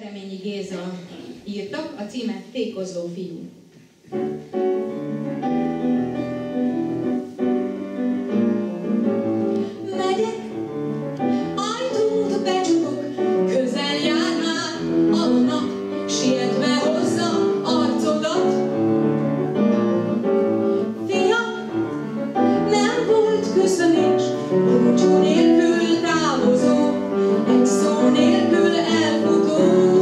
Kőkeményi Géza írtak, a címe Tékozló fiú. Megyek, ajtót becsukok, közel jár már a nap, sietve hozza arcodat. Fiam, nem volt köszönés, búcsú nélkül távozó, egy szó nélkül elfutó.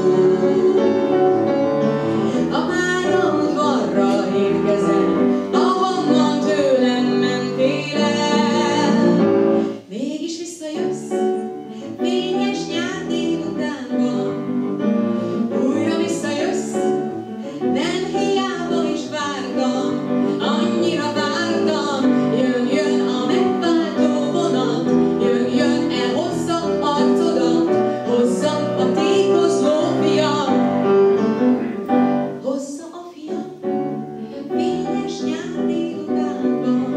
A pályaudvarra érkezem, ahonnan tőlem mentél el. Mégis visszajössz, fényes nyár délutánban. Újra visszajössz, nem hiába is vártam, annyira vártam. Jön, jön a megváltó vonat, jön, jön el hozza arcodat, hozza a tékozló fiam. Hozza a fiam, fényes nyár délutánban.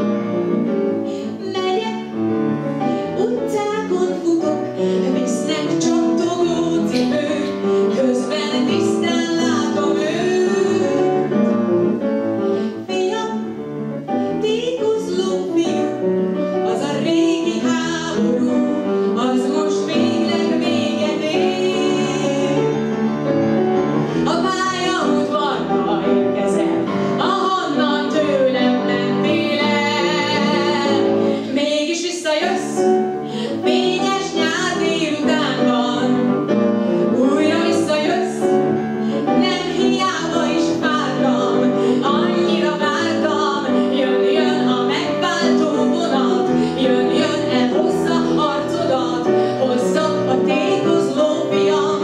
Megyek, utcákon futok, visznek csattogó cipők, közben tisztán látom őt. Fiam, tékozló fiú, az a régi háború, az most végleg véget ér. A pályaudvarra érkezem, ahonnan tőlem mentél el. Mégis visszajössz, fényes nyár délutánban. Újra visszajössz, nem hiába is vártam, annyira vártam. Jön, jön a megváltó vonat, jön, jön el hozza arcodat, hozza a tékozló fiam.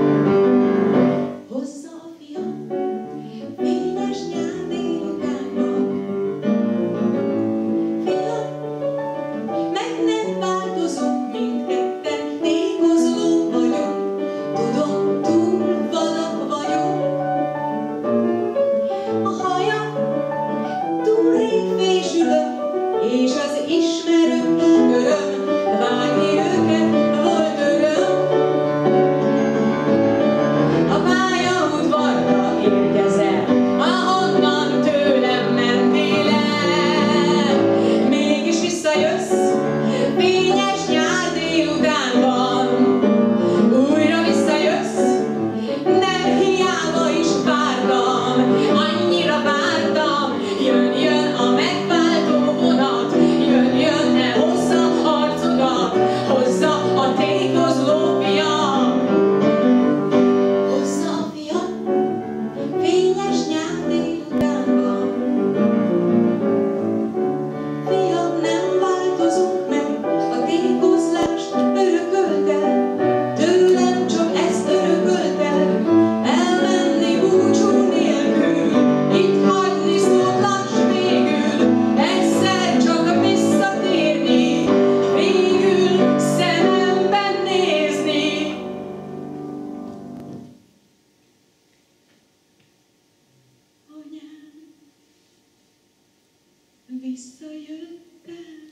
Hozza a fiam, fényes nyár délutánban. Fiam, meg nem változunk, mindketten tékozló vagyunk. Tudom, túl vadak vagyunk. A hajam túl rég fésülök, és az ismerős öröm, vágni őket volt öröm. A pályaudvarra érkezem, ahonnan tőlem mentél el. Mégis visszajössz, fényes nyár délutánban. Újra visszajössz, nem hiába is vártam, annyira vártam. Jön, jön a megváltó vonat, jön, jön el hozza arcodat, hozza a tékozló fiam. Hozza a fiam, fényes nyár délutánban. Fiam, nem változunk meg, a tékozlást örökölte, tőlem csak ezt örökölte. Elmenni búcsú nélkül, itt hagyni szótlas végül, egyszer csak visszatérni, végül szememben nézni. Anyám, visszajöttem.